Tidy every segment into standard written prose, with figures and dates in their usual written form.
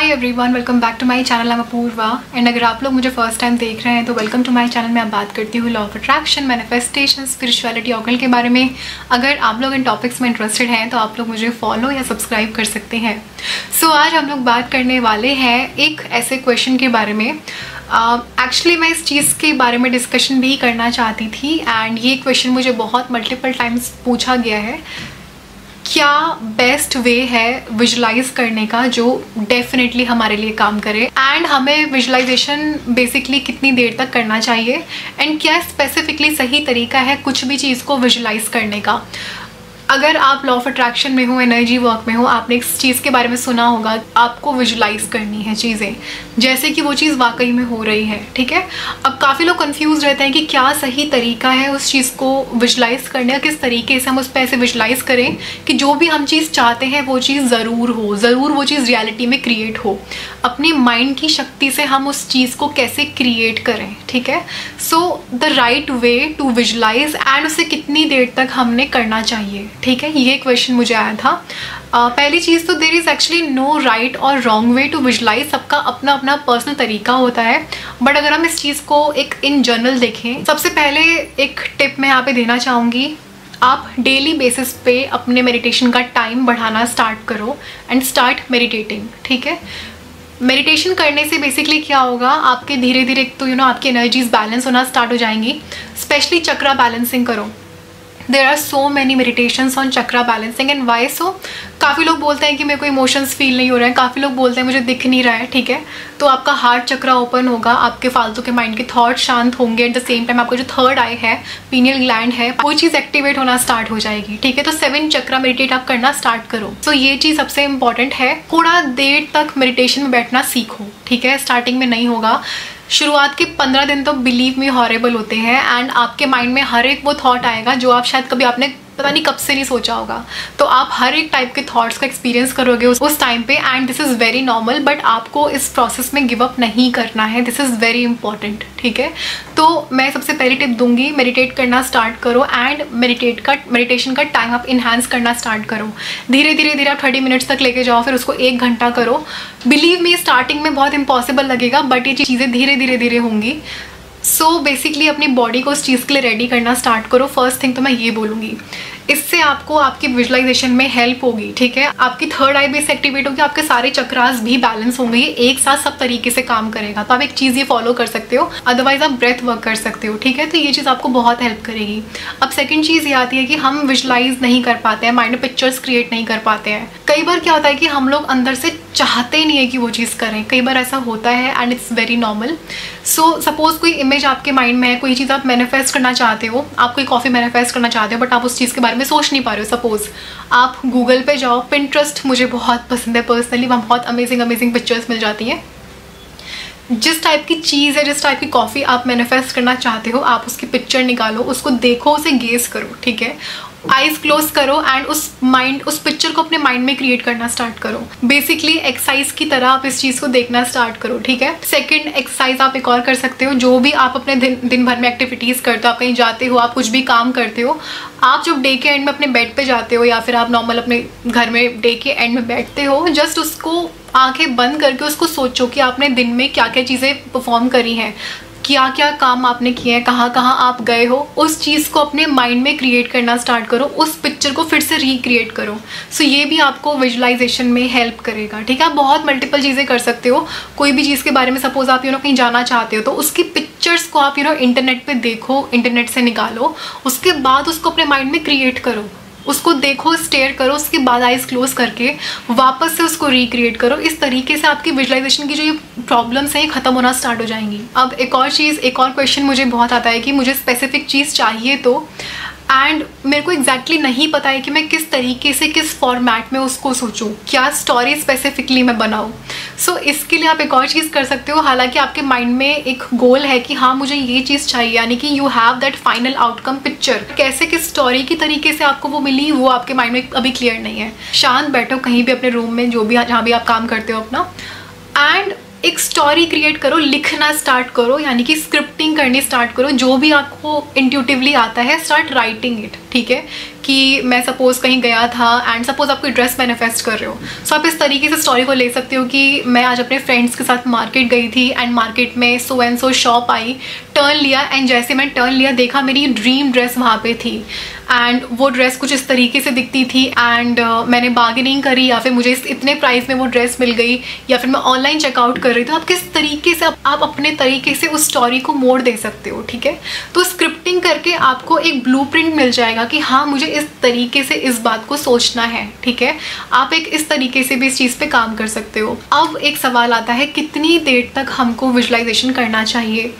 Hi everyone, welcome back to my channel. I am Apoorva and अगर आप लोग मुझे फर्स्ट टाइम देख रहे हैं तो वेलकम टू माय चैनल में। आप बात करती हूँ law of attraction, manifestation, spirituality, occult के बारे में। अगर आप लोग इन टॉपिक्स में इंटरेस्टेड हैं तो आप लोग मुझे फॉलो या सब्सक्राइब कर सकते हैं। सो आज हम लोग बात करने वाले हैं एक ऐसे क्वेश्चन के बारे में। एक्चुअली मैं इस चीज़ के बारे में डिस्कशन भी करना चाहती थी एंड ये क्वेश्चन मुझे बहुत मल्टीपल टाइम्स पूछा गया है। क्या बेस्ट वे है विजुलाइज करने का जो डेफिनेटली हमारे लिए काम करे, एंड हमें विजुलाइजेशन बेसिकली कितनी देर तक करना चाहिए, एंड क्या स्पेसिफिकली सही तरीका है कुछ भी चीज़ को विजुलाइज करने का। अगर आप लॉ ऑफ अट्रैक्शन में हो, एनर्जी वर्क में हो, आपने इस चीज़ के बारे में सुना होगा, आपको विजुलाइज करनी है चीज़ें जैसे कि वो चीज़ वाकई में हो रही है। ठीक है, अब काफ़ी लोग कंफ्यूज रहते हैं कि क्या सही तरीका है उस चीज़ को विजुलाइज करने का, किस तरीके से हम उस पर ऐसे विजुलाइज करें कि जो भी हम चीज़ चाहते हैं वो चीज़ ज़रूर हो, ज़रूर वो चीज़ रियलिटी में क्रिएट हो। अपनी माइंड की शक्ति से हम उस चीज़ को कैसे क्रिएट करें। ठीक है, so the right way to visualise and उसे कितनी देर तक हमने करना चाहिए। ठीक है, ये क्वेश्चन मुझे आया था। पहली चीज़ तो there is actually no right और रॉन्ग वे टू विजुलाइज। सबका अपना अपना पर्सनल तरीका होता है, बट अगर हम इस चीज़ को एक इन जनरल देखें, सबसे पहले एक टिप मैं यहाँ पे देना चाहूँगी। आप डेली बेसिस पे अपने मेडिटेशन का टाइम बढ़ाना स्टार्ट करो एंड स्टार्ट मेडिटेटिंग। ठीक है, मेडिटेशन करने से बेसिकली क्या होगा, आपके धीरे धीरे तो आपकी एनर्जीज बैलेंस होना स्टार्ट हो जाएंगी। स्पेशली चक्रा बैलेंसिंग करो। There are so many meditations on chakra balancing and why so. काफ़ी लोग बोलते हैं कि मेरे को इमोशंस फील नहीं हो रहे हैं, काफ़ी लोग बोलते हैं मुझे दिख नहीं रहा है। ठीक है, तो आपका हार्ट चक्रा ओपन होगा, आपके फालतू के माइंड के थॉट शांत होंगे। एट द सेम टाइम आपका जो थर्ड आई है, पीनियल ग्लैंड है, वो चीज़ एक्टिवेट होना स्टार्ट हो जाएगी। ठीक है, तो 7 चक्रा मेडिटेट आप करना स्टार्ट करो। सो ये चीज़ सबसे इंपॉर्टेंट है। थोड़ा देर तक मेडिटेशन में बैठना सीखो। ठीक है, स्टार्टिंग में नहीं होगा, शुरुआत के 15 दिन तो बिलीव मी हॉरेबल होते हैं एंड आपके माइंड में हर एक वो थॉट आएगा जो आप शायद कभी आपने पता नहीं कब से नहीं सोचा होगा। तो आप हर एक टाइप के थॉट्स का एक्सपीरियंस करोगे उस टाइम पे, and this is very normal. But आपको इस प्रोसेस में गिव अप नहीं करना है, दिस इज़ वेरी इंपॉर्टेंट। ठीक है, तो मैं सबसे पहली टिप दूंगी, मेडिटेट करना स्टार्ट करो एंड मेडिटेशन का टाइम आप इन्हांस करना स्टार्ट करो। धीरे धीरे आप 30 मिनट्स तक लेके जाओ, फिर उसको 1 घंटा करो। बिलीव मी, स्टार्टिंग में बहुत इम्पॉसिबल लगेगा, बट ये चीज़ें धीरे धीरे होंगी। सो बेसिकली अपनी बॉडी को उस चीज़ के लिए रेडी करना स्टार्ट करो। फर्स्ट थिंग तो मैं ये बोलूँगी, इससे आपको आपकी विजुलाइजेशन में हेल्प होगी। ठीक है, आपकी थर्ड आई बेस एक्टिवेट होगी, आपके सारे चक्रास भी बैलेंस होंगे, एक साथ सब तरीके से काम करेगा। तो आप एक चीज़ ये फॉलो कर सकते हो, अदरवाइज आप ब्रेथ वर्क कर सकते हो। ठीक है, तो ये चीज़ आपको बहुत हेल्प करेगी। अब सेकंड चीज़ ये आती है कि हम विजुलाइज नहीं कर पाते हैं, माइंड में पिक्चर्स क्रिएट नहीं कर पाते हैं। कई बार क्या होता है कि हम लोग अंदर से चाहते ही नहीं है कि वो चीज़ करें, कई बार ऐसा होता है and it's very normal. So suppose कोई इमेज आपके माइंड में है, कोई चीज़ आप मैनिफेस्ट करना चाहते हो, आप कोई कॉफ़ी मैनिफेस्ट करना चाहते हो, बट आप उस चीज़ के बारे में सोच नहीं पा रहे हो। सपोज आप गूगल पे जाओ, पिंटरेस्ट मुझे बहुत पसंद है पर्सनली, वहाँ बहुत अमेजिंग पिक्चर्स मिल जाती हैं। जिस टाइप की चीज़ है, जिस टाइप की कॉफ़ी आप मैनिफेस्ट करना चाहते हो, आप उसकी पिक्चर निकालो, उसको देखो, उसे गेज करो। ठीक है, आइज क्लोज करो एंड उस पिक्चर को अपने माइंड में क्रिएट करना स्टार्ट करो। बेसिकली एक्सरसाइज की तरह आप इस चीज़ को देखना स्टार्ट करो। ठीक है, सेकंड एक्सरसाइज आप एक और कर सकते हो। जो भी आप अपने दिन भर में एक्टिविटीज़ करते हो, आप कहीं जाते हो, आप कुछ भी काम करते हो, आप जब डे के एंड में अपने बेड पे जाते हो या फिर आप नॉर्मल अपने घर में डे के एंड में बैठते हो, जस्ट उसको आंखें बंद करके उसको सोचो कि आपने दिन में क्या क्या चीज़ें परफॉर्म करी हैं, क्या क्या काम आपने किए हैं, कहाँ कहाँ आप गए हो। उस चीज़ को अपने माइंड में क्रिएट करना स्टार्ट करो, उस पिक्चर को फिर से रिक्रिएट करो। सो ये भी आपको विजुलाइजेशन में हेल्प करेगा। ठीक है, आप बहुत मल्टीपल चीज़ें कर सकते हो। कोई भी चीज़ के बारे में सपोज आप कहीं जाना चाहते हो, तो उसकी पिक्चर्स को आप इंटरनेट पे देखो, इंटरनेट से निकालो, उसके बाद उसको अपने माइंड में क्रिएट करो, उसको देखो, स्टेयर करो, उसके बाद आइज क्लोज करके वापस से उसको रिक्रिएट करो। इस तरीके से आपकी विजुलाइजेशन की जो ये प्रॉब्लम्स हैं ये ख़त्म होना स्टार्ट हो जाएंगी। अब एक और क्वेश्चन मुझे बहुत आता है कि मुझे स्पेसिफिक चीज़ चाहिए तो, एंड मेरे को एग्जैक्टली नहीं पता है कि मैं किस तरीके से, किस फॉर्मेट में उसको सोचूं, क्या स्टोरी स्पेसिफिकली मैं बनाऊं। सो इसके लिए आप एक और चीज़ कर सकते हो। हालांकि आपके माइंड में एक गोल है कि हाँ मुझे ये चीज़ चाहिए, यानी कि you have that final outcome picture, कैसे किस स्टोरी की तरीके से आपको वो मिली वो आपके माइंड में अभी क्लियर नहीं है। शांत बैठो कहीं भी अपने रूम में, जो भी जहाँ भी आप काम करते हो अपना, एंड एक स्टोरी क्रिएट करो, लिखना स्टार्ट करो, यानी कि स्क्रिप्टिंग करनी स्टार्ट करो। जो भी आपको इंट्यूटिवली आता है, स्टार्ट राइटिंग इट। ठीक है, कि मैं सपोज कहीं गया था एंड सपोज आप कोई ड्रेस मैनिफेस्ट कर रहे हो, सो आप इस तरीके से स्टोरी को ले सकते हो कि मैं आज अपने फ्रेंड्स के साथ मार्केट गई थी एंड मार्केट में सो एंड सो शॉप आई, टर्न लिया एंड जैसे मैं टर्न लिया देखा मेरी ड्रीम ड्रेस वहाँ पे थी एंड वो ड्रेस कुछ इस तरीके से दिखती थी एंड मैंने बार्गेनिंग करी या फिर मुझे इतने प्राइस में वो ड्रेस मिल गई या फिर मैं ऑनलाइन चेकआउट कर रही थी। तो आप किस तरीके से आप अपने तरीके से उस स्टोरी को मोड़ दे सकते हो, ठीक है। तो स्क्रिप्टिंग करके आपको एक ब्लूप्रिंट मिल जाएगा कि हाँ मुझे इस तरीके से इस बात को सोचना है, ठीक है। आप एक इस तरीके से भी इस चीज़ पे काम कर सकते हो। अब एक सवाल आता है कितनी देर तक हमको विजुअलाइजेशन करना चाहिए।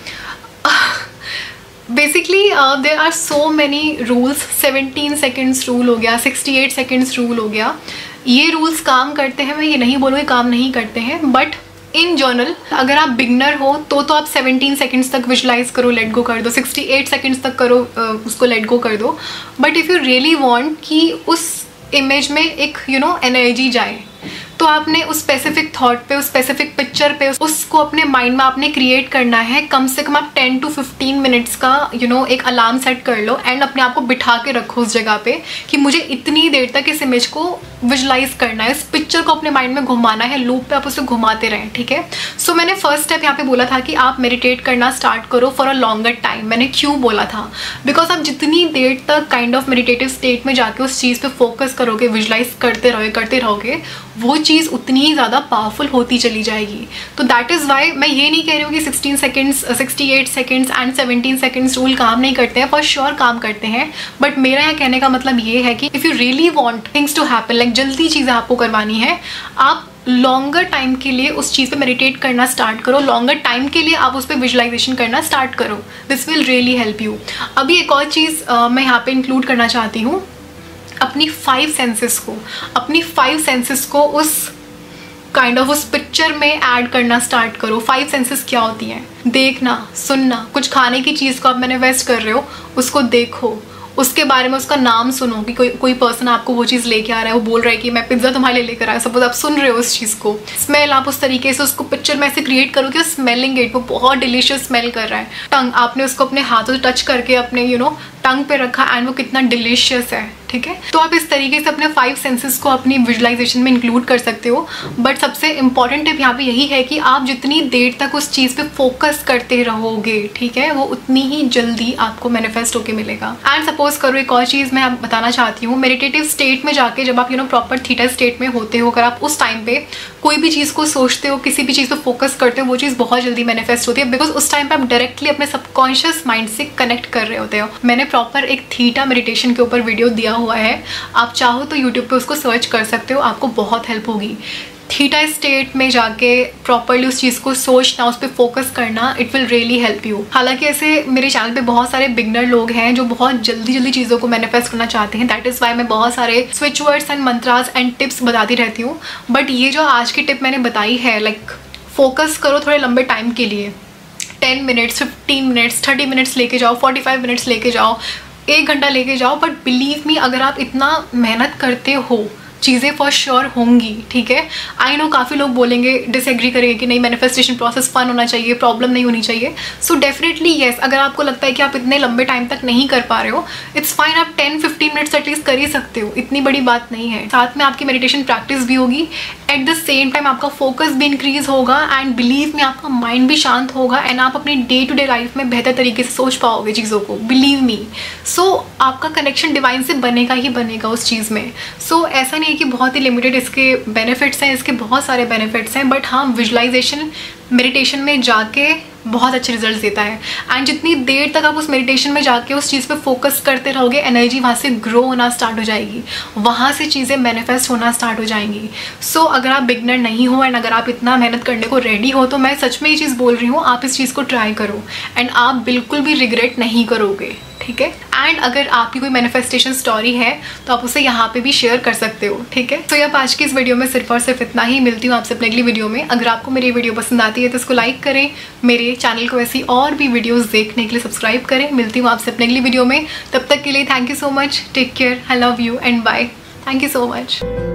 Basically there are so many rules. 17 seconds rule हो गया, 68 सेकेंड्स रूल हो गया। ये रूल्स काम करते हैं, मैं ये नहीं बोलूँगी काम नहीं करते हैं, बट इन जनरल अगर आप बिगनर हो तो आप 17 सेकेंड्स तक विजुलाइज करो, लेट गो कर दो, 68 सेकेंड्स तक करो, उसको लेट गो कर दो। But if you really want कि उस इमेज में एक एनर्जी जाए, तो आपने उस स्पेसिफिक थॉट पे, उस स्पेसिफिक पिक्चर पे उसको अपने माइंड में आपने क्रिएट करना है। कम से कम आप 10 to 15 मिनट्स का एक अलार्म सेट कर लो एंड अपने आप को बिठा के रखो उस जगह पे कि मुझे इतनी देर तक इस इमेज को विजुलाइज करना है, इस पिक्चर को अपने माइंड में घुमाना है, लूप पे आप उसे घुमाते रहें, ठीक है। सो मैंने फर्स्ट स्टेप यहाँ पे बोला था कि आप मेडिटेट करना स्टार्ट करो फॉर अ लॉन्गर टाइम। मैंने क्यों बोला था, बिकॉज आप जितनी देर तक काइंड ऑफ मेडिटेटिव स्टेट में जाके उस चीज़ पे फोकस करोगे, विजुलाइज करते रहोगे, वो चीज़ उतनी ही ज़्यादा पावरफुल होती चली जाएगी। तो दैट इज़ वाई मैं ये नहीं कह रही हूँ कि 16 seconds, 68 seconds and 17 seconds rule काम नहीं करते हैं, फॉर श्योर काम करते हैं। बट मेरा यहाँ कहने का मतलब ये है कि if you really want things to happen, like जल्दी चीज़ें आपको करवानी है, आप लॉन्गर टाइम के लिए उस चीज़ पे मेडिटेट करना स्टार्ट करो, लॉन्गर टाइम के लिए आप उस पर विजुलाइजेशन करना स्टार्ट करो। This will really help you. अभी एक और चीज़ मैं यहाँ पे इंक्लूड करना चाहती हूँ, अपनी 5 सेंसेस को उस काइंड ऑफ उस पिक्चर में ऐड करना स्टार्ट करो। 5 सेंसेस क्या होती हैं? देखना, सुनना, कुछ खाने की चीज़ को आप मैनिफेस्ट कर रहे हो, उसको देखो, उसके बारे में उसका नाम सुनो कि कोई पर्सन आपको वो चीज़ लेके आ रहा है, वो बोल रहा है कि मैं पिज्ज़ा तुम्हारे लिए लेकर आया, सपोज आप सुन रहे हो उस चीज़ को। स्मेल, आप उस तरीके से उसको पिक्चर में ऐसे क्रिएट करो कि स्मेलिंग इट, वो बहुत डिलीशियस स्मेल कर रहा है। टंग, आपने उसको अपने हाथों से टच करके अपने टंग पे रखा एंड वो कितना डिलीशियस है, ठीक है। तो आप इस तरीके से अपने 5 सेंसेस को अपनी विजुलाइजेशन में इंक्लूड कर सकते हो। बट सबसे इंपॉर्टेंट टिप यहाँ पे यही है कि आप जितनी देर तक उस चीज़ पे फोकस करते रहोगे, ठीक है, वो उतनी ही जल्दी आपको मैनिफेस्ट होके मिलेगा। एंड सपोज करो एक और चीज़ मैं आप बताना चाहती हूँ, मेडिटेटिव स्टेट में जाके जब आप प्रॉपर थीटा स्टेट में होते हो, अगर आप उस टाइम पे कोई भी चीज़ को सोचते हो, किसी भी चीज़ पे फोकस करते हो, वो चीज़ बहुत जल्दी मैनिफेस्ट होती है, बिकॉज उस टाइम पे आप डायरेक्टली अपने सबकॉन्शियस माइंड से कनेक्ट कर रहे होते हो। मैंने प्रॉपर एक थीटा मेडिटेशन के ऊपर वीडियो दिया हुआ है, आप चाहो तो यूट्यूब पे उसको सर्च कर सकते हो, आपको बहुत हेल्प होगी। थीटा स्टेट में जाके प्रॉपरली उस चीज़ को सोचना, उस पर फोकस करना, it will really help you. हालांकि ऐसे मेरे चैनल पे बहुत सारे बिगनर लोग हैं जो बहुत जल्दी चीज़ों को मैनिफेस्ट करना चाहते हैं, दैट इज़ वाई मैं बहुत सारे switch words and mantras and tips बताती रहती हूँ। बट ये जो आज की टिप मैंने बताई है, लाइक फोकस करो थोड़े लंबे टाइम के लिए, 10 मिनट्स, 15 मिनट्स, 30 मिनट्स लेके जाओ, 45 मिनट्स लेके जाओ, 1 घंटा लेके जाओ, बट बिलीव मी अगर आप इतना मेहनत करते हो, चीज़ें फॉर श्योर होंगी, ठीक है। आई नो काफ़ी लोग बोलेंगे, डिसएग्री करेंगे कि नहीं मैनिफेस्टेशन प्रोसेस फन होना चाहिए, प्रॉब्लम नहीं होनी चाहिए। सो डेफिनेटली येस, अगर आपको लगता है कि आप इतने लंबे टाइम तक नहीं कर पा रहे हो, इट्स फाइन, आप 10-15 मिनट्स एटलीस्ट कर ही सकते हो, इतनी बड़ी बात नहीं है। साथ में आपकी मेडिटेशन प्रैक्टिस भी होगी, एट द सेम टाइम आपका फोकस भी इंक्रीज होगा एंड बिलीव में आपका माइंड भी शांत होगा एंड आप अपनी डे टू डे लाइफ में बेहतर तरीके से सोच पाओगे चीज़ों को, बिलीव मी। सो आपका कनेक्शन डिवाइन से बनेगा ही बनेगा उस चीज़ में। सो ऐसा नहीं है कि बहुत ही लिमिटेड इसके बेनिफिट्स हैं, इसके बहुत सारे बेनिफिट्स हैं, बट हाँ विजुलाइजेशन मेडिटेशन में जाके बहुत अच्छे रिजल्ट्स देता है। एंड जितनी देर तक आप उस मेडिटेशन में जाके उस चीज़ पे फोकस करते रहोगे, एनर्जी वहाँ से ग्रो होना स्टार्ट हो जाएगी, वहाँ से चीज़ें मैनिफेस्ट होना स्टार्ट हो जाएंगी। सो अगर आप बिगनर नहीं हो एंड अगर आप इतना मेहनत करने को रेडी हो, तो मैं सच में ये चीज़ बोल रही हूँ, आप इस चीज़ को ट्राई करो एंड आप बिल्कुल भी रिग्रेट नहीं करोगे, ठीक है। एंड अगर आपकी कोई मैनिफेस्टेशन स्टोरी है तो आप उसे यहाँ पे भी शेयर कर सकते हो, ठीक है। तो अब आज की इस वीडियो में सिर्फ और सिर्फ इतना ही। मिलती हूँ आपसे अपने अगली वीडियो में। अगर आपको मेरी वीडियो पसंद आती है तो इसको लाइक करें, मेरे चैनल को ऐसी और भी वीडियोस देखने के लिए सब्सक्राइब करें। मिलती हूँ आपसे अपने अगली वीडियो में, तब तक के लिए thank you so much, take care, I love you and bye, thank you so much.